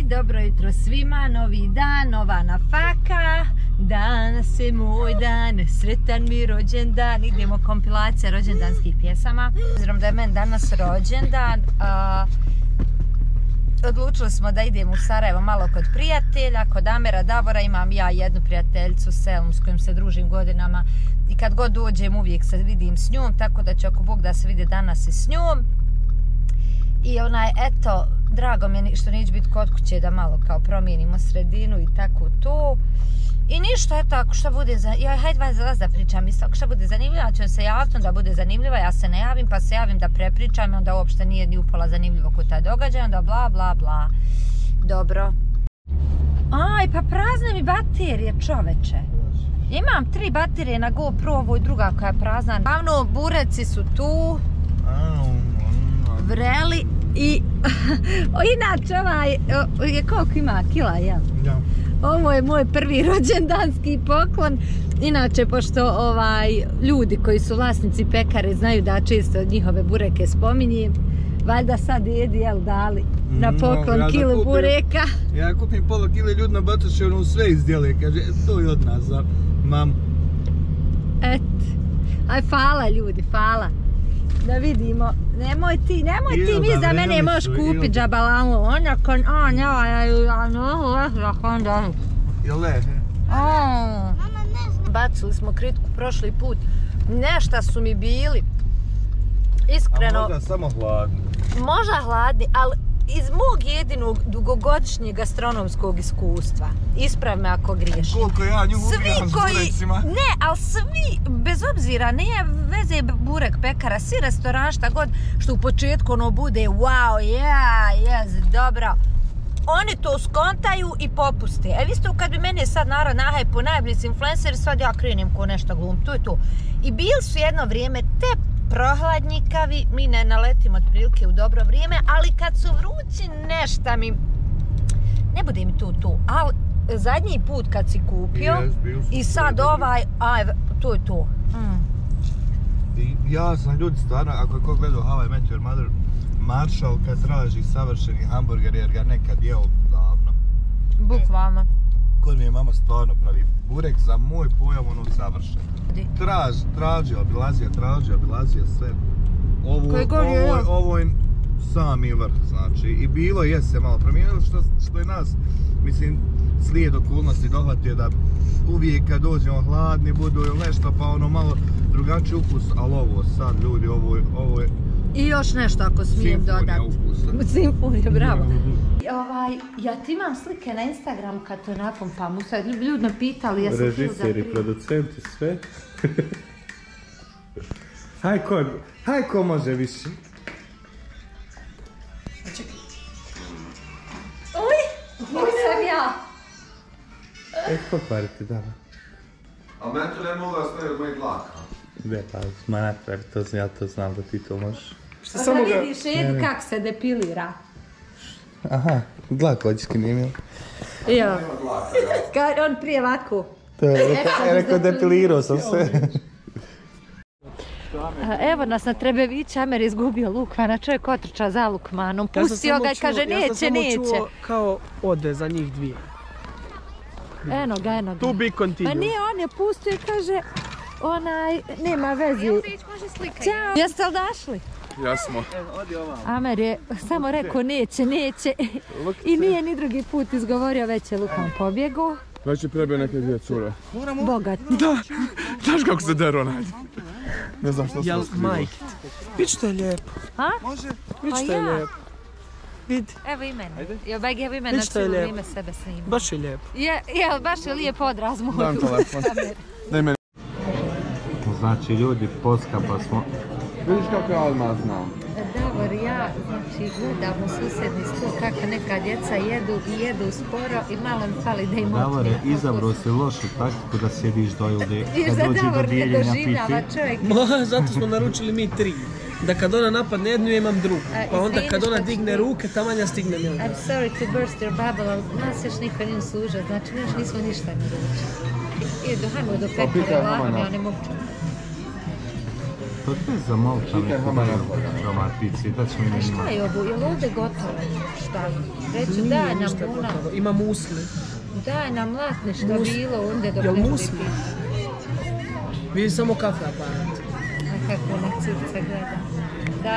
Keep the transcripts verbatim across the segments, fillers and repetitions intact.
dobro jutro svima, novi dan, nova nafaka. Danas je moj dan, sretan mi rođendan. Idemo kompilacija rođendanskih pjesama. Obzirom da je meni danas rođendan, a, odlučili smo da idemo u Sarajevo malo kod prijatelja, kod Amera Davora. Imam ja jednu prijateljicu, Selmu, s kojom se družim godinama. I kad god dođem uvijek se vidim s njom, tako da će ako Bog da se vidi danas i s njom. I onaj, eto, drago mi je što neće biti kod kuće da malo kao promijenimo sredinu i tako to. I ništa, eto, ako šta bude za... Ja, hajde vas, vas da pričam isto, ako šta bude zanimljivo, ja ću se javiti, onda bude zanimljivo, ja se ne javim, pa se javim da prepričam i onda uopšte nije ni upola zanimljivo kod taj događaj, onda bla bla bla. Dobro. Aj, pa prazne mi baterije, čoveče. Imam tri baterije na GoPro, ovo i druga koja je prazna. Glavno, bureci su tu. Vreli i... Inače, ovaj, je koliko ima kila, jel? Da. Ovo je moj prvi rođendanski poklon. Inače, pošto ovaj, ljudi koji su vlasnici pekare znaju da često njihove bureke spominjem, valjda sad jedi, jel, dali na poklon no, ja kilu kupim, bureka. Ja kupim pola kile, ljudi na Batoševnu sve izdjeli, kaže, to je od nas, za mam. Et, aj, hvala ljudi, hvala. Da vidimo, nemoj ti, nemoj ti mi za mene možeš kupiti džabalamu, onda kon, a ne, ja, ja, ja, onda. Jel ne? Bacili smo kritku prošli put, nešta su mi bili, iskreno. A možda samo hladni. Možda hladni, ali iz mog jedinog dugogodišnjeg gastronomskog iskustva, isprav me ako griješim. Koliko ja nju ubijam s burecima. Ne, ali svi, bez obzira, nije veze burek, pekara, svi restoran, šta god, što u početku ono bude, wow, ja, jes, dobro. Oni to skontaju i popuste. E, vi ste, kad bi mene sad narod nahajpo, najbolji influenceri, sad ja krenem ko nešto glum, to je to. I bili su jedno vrijeme te prohladnjikavi, mi ne naletimo otprilike u dobro vrijeme, ali kad su vrući nešta mi, ne bude mi tu tu, ali zadnji put kad si kupio yes, i sad ovaj, aj, to je to. Mm. I ja sam ljudi stvarno, ako je ko gledao How I Met Your Mother, Marshall kad traži savršeni hamburger jer ga nekad jeo davno. Bukvalno. Kod mi je mama stvarno pravi burek za moj pojam ono savršen. Traž, tražio, obilazio, tražio, obilazio sve. Ovo, ovo, ovo je sami vrh, znači. I bilo je se malo promijenilo što, što je nas, mislim, slijed okolnosti dohvatio da uvijek kad dođemo hladni budu ili nešto pa ono malo drugačiji ukus, ali ovo sad ljudi, ovo je, ovo je i još nešto ako smijem dodati. Simfonija ukusa. Simfonija, bravo. Ovaj, ja ti imam slike na Instagramu kad to napumpam. U sad ljudi me pitali, ja sam htio da prije. Režiseri, producenti, sve. Haj ko, haj ko može više. Uj, nisam ja. E, pokvariti, da. A meni to ne mogu ostaviti od mojeg dlaka. Ne, pa, ma napravi to, ja to znam da ti to možeš. Što samo ga... vidiš Edu kak se depilira. Aha, dlak ođiski nije imao. Jo, on prije ovako. To je rekao depilirao sam se. Evo nas na Trebevića, Amer izgubio Lukmana, čovjek otrča za Lukmanom, pustio ga i kaže neće, neće. Ja sam samo čuo kao ode za njih dvije. Eno ga, eno ga. To be continued. Pa nije, on je pustio i kaže, onaj, nema veze. Ćao, jeste li dašli? Jasmo. Amer je samo rekao neće, neće i nije ni drugi put izgovorio, već je Lukan pobjegao. Već je prebio neke dvije cure. Bogat. Da, znaš kako se deru onaj. Ne znam što se Jel, Mike, vidi što je lijepo. Ha? Može? Vidi što je lijepo. Vidi. Evo i mene. Evo beg, evo i mene na cijelu ime sebe snima. Baš je lijepo. Je, je, baš je lijep odraz moj. Dam telefon. Daj meni. Znači ljudi, poskapa smo. Vidiš kako ja odmah znam. Davor, ja, znači, gledam u susjedni stol kako neka djeca jedu i jedu sporo i malo mi fali da im otme. Davore, izabrao si lošu taktiku da sjediš do ovdje kad dođe do dijeljenja piti. Ma, zato smo naručili mi tri. Da kad ona napadne jednu, ja imam drugu. Pa onda kad ona digne ruke, taman ja stignem jednu. I'm sorry to burst your bubble, ali nas još niko nije služao, znači mi još nismo ništa naručili. I do hajmo do pekare, lahom, ja ne mogu čekati. To je za malo tamo domatici, da ćemo i šta je ovo, je li ovdje gotovo? Šta? Reći daj nam puna. Ima musli. Daj nam latne što bilo onda dok ne bude musli? piti. Vidi samo kafe aparat. A kako na circe gleda. Da.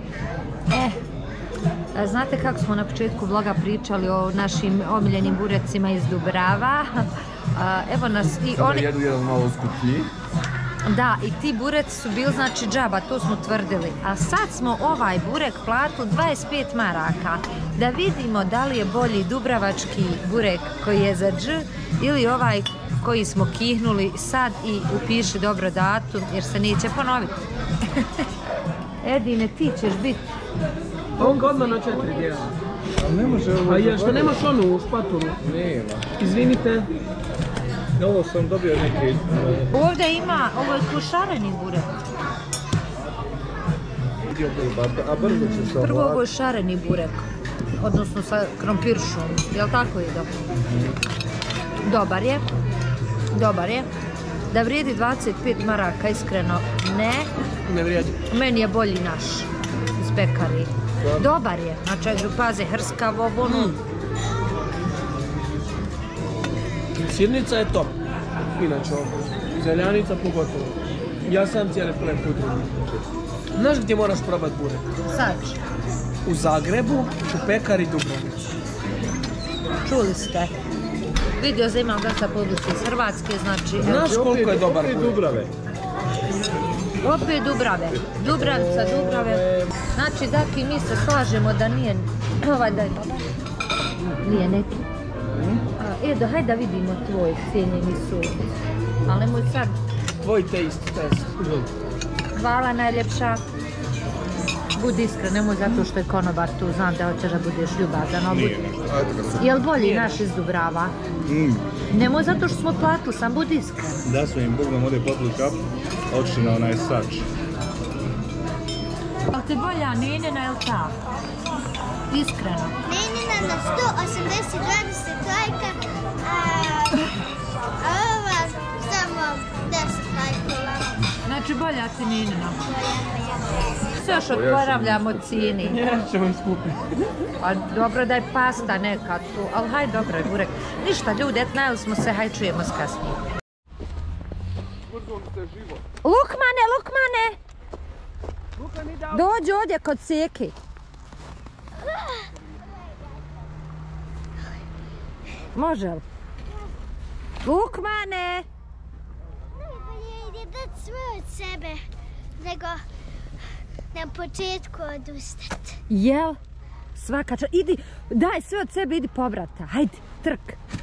E, znate kako smo na početku vloga pričali o našim omiljenim burecima iz Dubrava? Evo nas i oni... Jedu jedan malo skuplji. Da, i ti bureci su bili znači džaba, to smo tvrdili. A sad smo ovaj burek platili dvadeset pet maraka. Da vidimo da li je bolji dubravački burek koji je za dž ili ovaj koji smo kihnuli sad i upiši dobro datum jer se neće ponoviti. Edine, ti ćeš biti. On ga odmah na četiri dijela. Ne može ovo... A je što nemaš onu u špatulu? Nema. Izvinite. Ovo sam dobio neki... Ovdje ima, ovo je kušareni burek. A brzo će se... Prvo ovo je šareni burek, odnosno sa krompiršom, jel' tako ide? Dobar je, dobar je. Da vrijedi dvadeset pet maraka, iskreno ne. Ne vrijedi. Meni je bolji naš iz pekari. Dobar je, znači paze hrskav ovo, no. Sirnica je top, inače ovo. Zeljanica pogotovo. Ja sam cijeli plen put. Znaš gdje moraš probat burek? Sad. U Zagrebu, u pekari Dubrovnicu. Čuli ste. Vidio za imam dosta publici iz Hrvatske, znači... Znaš koliko je dobar burek? Dubrave. Opet Dubrave. Dubravca, Dubrave. Znači, Daki, mi se slažemo da nije... Ovaj, daj, baba. Nije neki. Edo, hajde da vidimo tvoj cijenjeni sud. Ali nemoj sad... Tvoj taste test. Hvala najljepša. Budi iskren, nemoj zato što je konobar tu, znam da hoćeš da budeš ljubazan. Nije. Jel bolji naš iz Dubrava? Nemoj zato što smo platili, sam budi iskren. Da su im Bog nam ovdje popili kap, oči na onaj sač. Ali te bolja Nenina, jel tako? Iskreno. Nenina na sto osamdeset dvadeset lajka, a ova samo deset lajkova. Znači bolja ti Nenina. Sve još otporavljamo cijeni. Nećemo iskupiti. Pa dobro da je pasta neka tu, ali hajde dobro je burek. Ništa ljudi, et najeli smo se, hajde čujemo s kasnije. Lukmane, Lukmane! Dođi ovdje kod Seki. Može li? Lukmane! Najbolje je dati sve od sebe, nego na početku odustati. Jel? Svaka čast. Idi, daj sve od sebe, idi pobrata. Hajde, trk.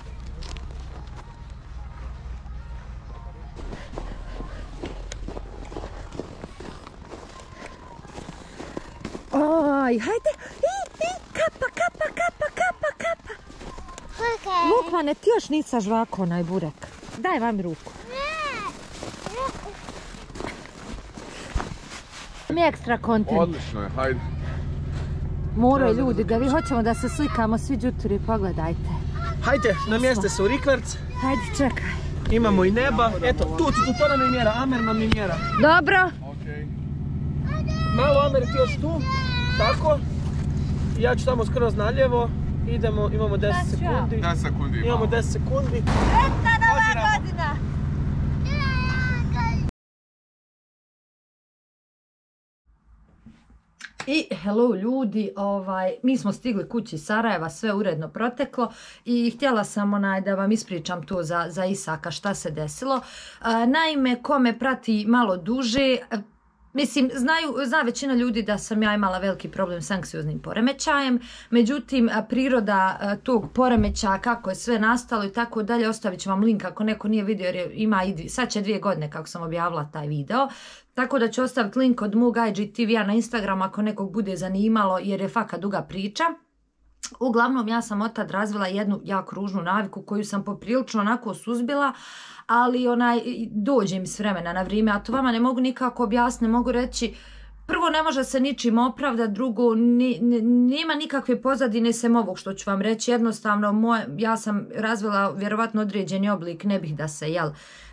Oj, hajde. I, i, kapa, kapa, kapa, kapa, kapa. Okay. Lukmane, ti još nisa žvako onaj burek. Daj vam ruku. Mi je ekstra kontent. Odlično je, hajde. Moraju ljudi da vi hoćemo da se slikamo svi džuturi, pogledajte. Hajde, na mjeste su rikverc. Hajde, čekaj. Imamo i neba. Eto, tu, tu, to nam je mjera, Amer nam je mjera. Dobro. Okej. Malo Amer, ti još tu. Tako. Ja ću tamo skroz naljevo. Idemo, imamo deset sekundi. deset sekundi imamo. Imamo deset sekundi. Sretna nova godina! I hello ljudi, ovaj, mi smo stigli kući iz Sarajeva, sve uredno proteklo i htjela sam onaj da vam ispričam to za, za Isaka šta se desilo. A, naime, ko me prati malo duže, mislim, znaju, zna većina ljudi da sam ja imala veliki problem s anksioznim poremećajem, međutim, priroda tog poremećaja, kako je sve nastalo i tako dalje, ostavit ću vam link ako neko nije vidio, jer je, ima i sad će dvije godine kako sam objavila taj video. Tako da ću ostaviti link od mog I G T V-a na Instagramu ako nekog bude zanimalo, jer je fakat duga priča. Uglavnom, ja sam od tad razvila jednu jako ružnu naviku koju sam poprilično onako suzbila, ali onaj, dođe mi s vremena na vrijeme, a to vama ne mogu nikako objasniti, mogu reći, prvo ne može se ničim opravdati, drugo ni, ni, nema nikakve pozadine sem ovog što ću vam reći, jednostavno moj, ja sam razvila vjerovatno određeni oblik, ne bih da se jel,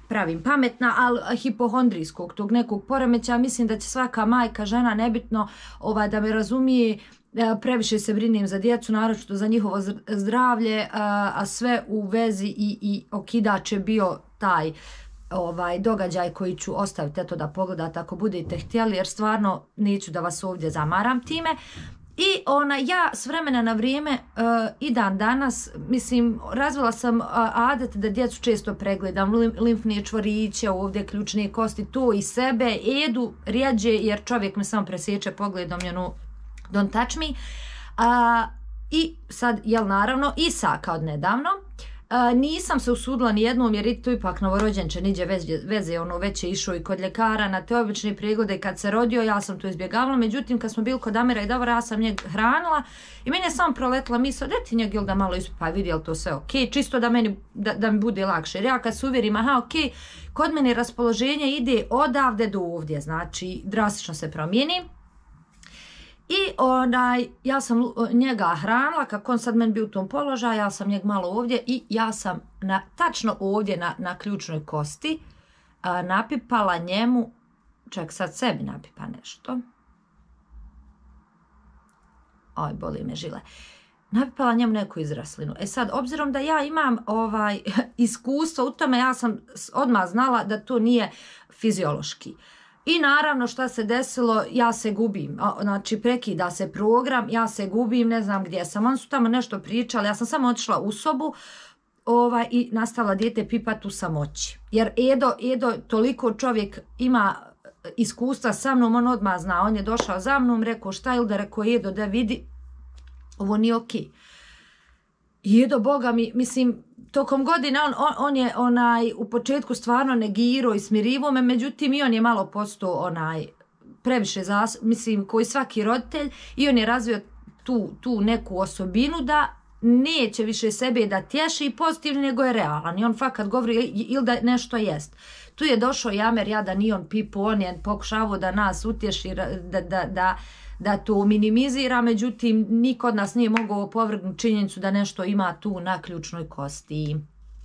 pravim pametna, ali hipohondrijskog tog nekog poremećaja, mislim da će svaka majka, žena, nebitno, ovaj, da me razumije, previše se brinem za djecu, naročito za njihovo zdravlje, a sve u vezi i, i okidač je bio taj ovaj događaj koji ću ostaviti eto da pogledate ako budete htjeli, jer stvarno neću da vas ovdje zamaram time. I ona, ja s vremena na vrijeme uh, i dan danas, mislim, razvila sam uh, adet da djecu često pregledam, lim, limfne čvoriće, ovdje ključne kosti, to i sebe, Edu rijeđe, jer čovjek me samo presjeće pogledom, you know, don't touch me. Uh, I sad, jel naravno, Isaka od nedavno. Uh, nisam se usudila ni jednom jer je to ipak novorođenče, niđe veze, veze, ono već je išao i kod ljekara na te obične preglede kad se rodio, ja sam to izbjegavala, međutim kad smo bili kod Damira i Davora, ja sam njeg hranila i meni je samo proletla misao, da ti njeg ili da malo ispupa i vidi je li to sve ok, čisto da, meni, da, da mi bude lakše, jer ja kad se uvjerim, aha ok, kod mene raspoloženje ide odavde do ovdje, znači drastično se promijeni. I onaj, ja sam njega hranila, kako on sad meni bio u tom položaju, ja sam njeg malo ovdje i ja sam na, tačno ovdje na, na ključnoj kosti a, napipala njemu, ček sad sebi napipa nešto. Oj, boli me žile. Napipala njemu neku izraslinu. E sad, obzirom da ja imam ovaj iskustvo u tome, ja sam odmah znala da to nije fiziološki. I naravno šta se desilo, ja se gubim, znači prekida se program, ja se gubim, ne znam gdje sam, oni su tamo nešto pričali, ja sam samo otišla u sobu ovaj, i nastavila dijete pipat u samoći. Jer Edo, Edo toliko čovjek ima iskustva sa mnom, on odmah zna, on je došao za mnom, rekao šta ili da rekao Edo da vidi, ovo nije okej. Okay. Edo, Boga mi, mislim, tokom godina on, on, on je onaj u početku stvarno negirao i smirivo me, međutim i on je malo postao onaj previše zas, mislim koji svaki roditelj i on je razvio tu, tu neku osobinu da neće više sebe da tješi i pozitivno nego je realan i on fakat govori ili da nešto jest. Tu je došao Jamer, jadan i on pipu, on je pokušavao da nas utješi, da, da, da da to minimizira, međutim niko od nas nije mogao opovrgnuti činjenicu da nešto ima tu na ključnoj kosti.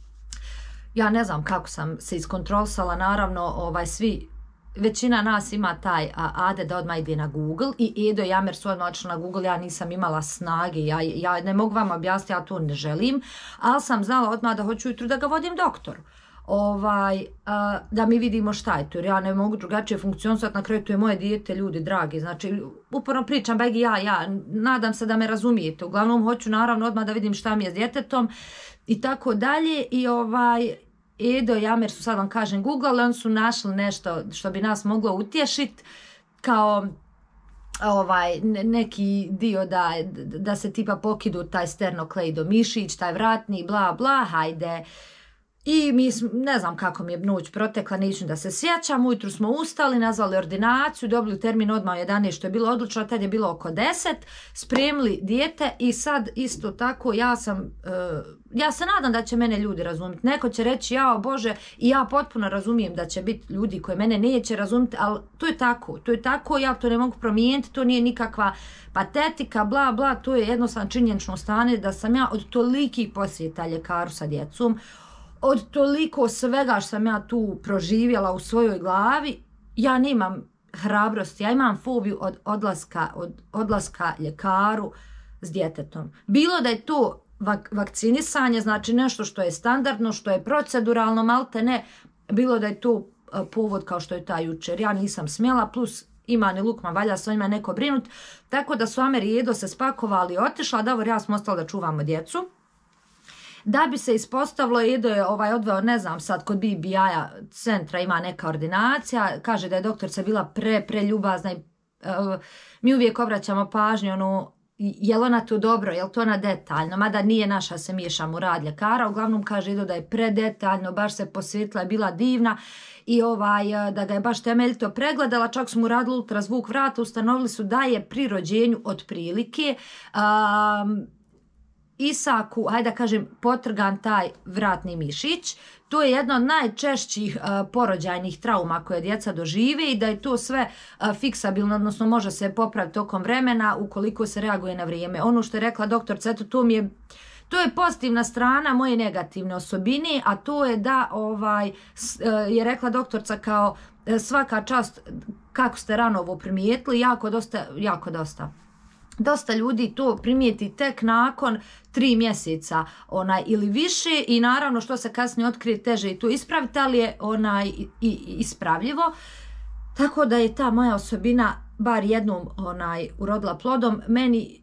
Ja ne znam kako sam se iskontrolisala, naravno ovaj, svi, većina nas ima taj ade da odmah ide na Google i Edo i Jamer su odmah odšli na Google, ja nisam imala snage, ja, ja ne mogu vam objasniti, ja to ne želim, ali sam znala odmah da hoću jutro da ga vodim doktoru. Ovaj, a, da mi vidimo šta je to, jer ja ne mogu drugačije funkcionisati, na kraju to je moje dijete, ljudi dragi, znači uporno pričam, begi ja, ja, nadam se da me razumijete, uglavnom hoću naravno odmah da vidim šta mi je s djetetom i tako dalje i ovaj, Edo i Jamer su sad vam kažem Google, oni su našli nešto što bi nas moglo utješiti, kao ovaj, neki dio da, da se tipa pokidu taj sternokleido mišić, taj vratni, bla bla, hajde. I mi, ne znam kako mi je noć protekla, neću da se sjećam, ujutru smo ustali, nazvali ordinaciju, dobili termin odmah u jedanaest što je bilo odlučno, tad je bilo oko deset, spremili dijete i sad isto tako ja sam, uh, ja se nadam da će mene ljudi razumjeti. Neko će reći, jao Bože, i ja potpuno razumijem da će biti ljudi koji mene neće razumjeti, ali to je tako, to je tako, ja to ne mogu promijeniti, to nije nikakva patetika, bla bla, to je jednostavno činjenično stanje da sam ja od tolikih posjeta ljekaru sa djecom, od toliko svega što sam ja tu proživjela u svojoj glavi, ja nemam hrabrosti, ja imam fobiju od odlaska, od odlaska ljekaru s djetetom. Bilo da je to vak vakcinisanje, znači nešto što je standardno, što je proceduralno, malte ne, bilo da je to povod kao što je taj jučer. Ja nisam smjela, plus ima ni Lukman, valja s ovima neko brinut, tako da su Amer i Edo se spakovali i otišla, Davor ja smo ostali da čuvamo djecu. Da bi se ispostavilo, Edo je ovaj odveo, ne znam sad, kod B B I-a centra ima neka ordinacija, kaže da je doktorica bila pre, pre ljubazna i uh, mi uvijek obraćamo pažnju, ono, je li ona to dobro, je li to ona detaljno, mada nije naša se miješam u rad ljekara, uglavnom kaže Edo da je predetaljno, baš se posvetila, je bila divna i ovaj, da ga je baš temeljito pregledala, čak su mu radili ultrazvuk vrata, ustanovili su da je pri rođenju otprilike um, Isaku, hajde da kažem, potrgan taj vratni mišić. To je jedna od najčešćih uh, porođajnih trauma koje djeca dožive i da je to sve uh, fiksabilno, odnosno može se popraviti tokom vremena ukoliko se reaguje na vrijeme. Ono što je rekla doktorica, eto to mi je, To je pozitivna strana moje negativne osobine, a to je da ovaj, je rekla doktorca kao svaka čast kako ste rano ovo primijetili, jako dosta, jako dosta. Dosta ljudi to primijeti tek nakon tri mjeseca onaj, ili više i naravno što se kasnije otkrije teže i to ispraviti, ali je onaj, i, i, ispravljivo. Tako da je ta moja osobina bar jednom onaj, urodila plodom. Meni,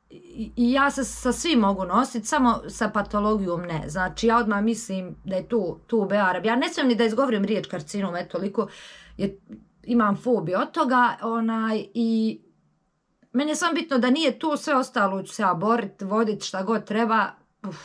i ja se sa svim mogu nositi, samo sa patologijom ne. Znači ja odmah mislim da je tu, tu bearab. Ja ne smijem ni da izgovorim riječ karcinom, eto toliko je, imam fobiju od toga onaj, i meni je samo bitno da nije to, sve ostalo ću se ja boriti, voditi šta god treba. Uf.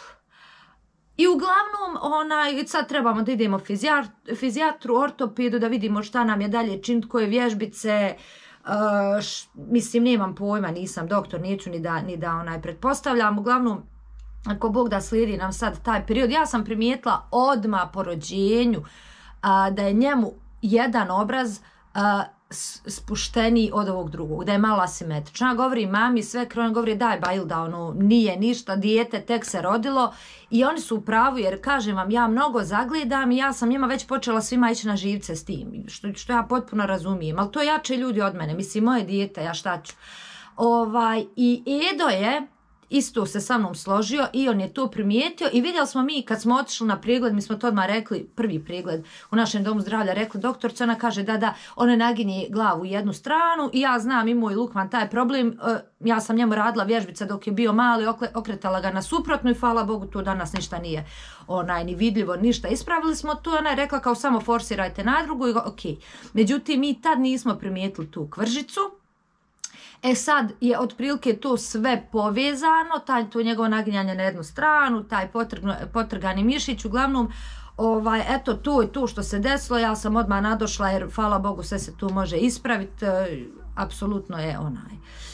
I uglavnom, onaj, sad trebamo da idemo fizijatru, ortopedu, da vidimo šta nam je dalje činiti, koje vježbice. Uh, š, mislim, nemam pojma, nisam doktor, neću ni da, ni da onaj, pretpostavljam. Uglavnom, ako Bog da slijedi nam sad taj period, ja sam primijetila odmah po rođenju uh, da je njemu jedan obraz uh, spušteniji od ovog drugog, da je malo asimetrično. Ja govorim mami, sve krone govori daj Bajilda, ono, nije ništa, dijete tek se rodilo i oni su u pravu jer kažem vam, ja mnogo zagledam i ja sam njima već počela svima ići na živce s tim, što, što ja potpuno razumijem, ali to jače ljudi od mene, mislim, moje dijete, ja šta ću. Ovaj, i Edo je isto se sa mnom složio i on je to primijetio i vidjeli smo mi kad smo otišli na pregled, mi smo to odmah rekli, prvi pregled u našem domu zdravlja, rekli doktorca, ona kaže da da, ona naginje glavu u jednu stranu i ja znam i moj Lukman taj problem, ja sam njemu radila vježbice dok je bio mali, okretala ga na suprotnu i hvala Bogu to danas ništa nije onaj, ni vidljivo, ništa. Ispravili smo to, ona je rekla kao samo forsirajte na drugu i ok. Međutim, mi tad nismo primijetili tu kvržicu. E sad je otprilike to sve povezano, taj, to njegovo naginjanje na jednu stranu, taj potrgani mišić, uglavnom, ovaj, eto, to je to što se desilo, ja sam odmah nadošla jer, hvala Bogu, sve se tu može ispraviti, e, apsolutno je onaj,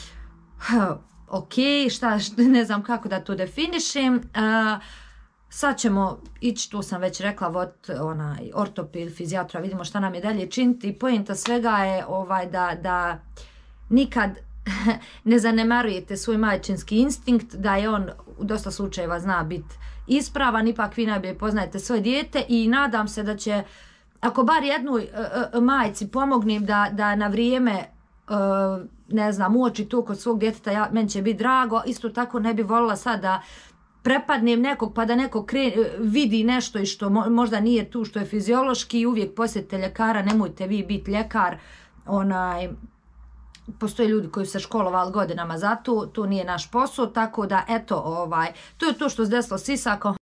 ok, šta, šta, ne znam kako da to definišem, e, sad ćemo ići, tu sam već rekla, vod onaj, ortoped, fizijatra, vidimo šta nam je dalje činiti i poenta svega je ovaj, da, da nikad ne zanemarujete svoj majčinski instinkt, da je on u dosta slučajeva zna biti ispravan, ipak vi najbolje poznajete svoje dijete i nadam se da će, ako bar jednoj uh, majci pomognem da, da na vrijeme uh, ne znam, uoči to kod svog djeteta, ja, meni će biti drago, isto tako ne bi voljela sad da prepadnem nekog pa da neko kre, vidi nešto i što možda nije tu, što je fiziološki i uvijek posjetite ljekara, nemojte vi biti ljekar, onaj, postoje ljudi koji su se školovali godinama za to, to nije naš posao, tako da eto, ovaj, to je to što se desilo s Isakom.